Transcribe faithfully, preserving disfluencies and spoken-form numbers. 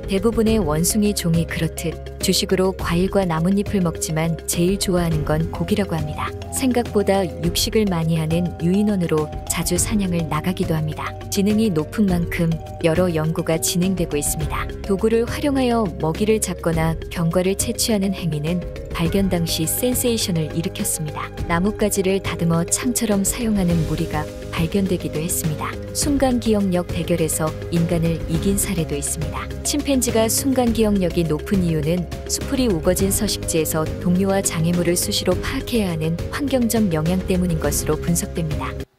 대부분의 원숭이 종이 그렇듯 주식으로 과일과 나뭇잎을 먹지만 제일 좋아하는 건 고기라고 합니다. 생각보다 육식을 많이 하는 유인원으로 자주 사냥을 나가기도 합니다. 지능이 높은 만큼 여러 연구가 진행되고 있습니다. 도구를 활용하여 먹이를 잡거나 경과를 채취하는 행위는 발견 당시 센세이션을 일으켰습니다. 나뭇가지를 다듬어 창처럼 사용하는 무리가 발견되기도 했습니다. 순간 기억력 대결에서 인간을 이긴 사례도 있습니다. 침팬지가 순간 기억력이 높은 이유는 수풀이 우거진 서식지에서 동료와 장애물을 수시로 파악해야 하는 환경적 영향 때문인 것으로 분석됩니다.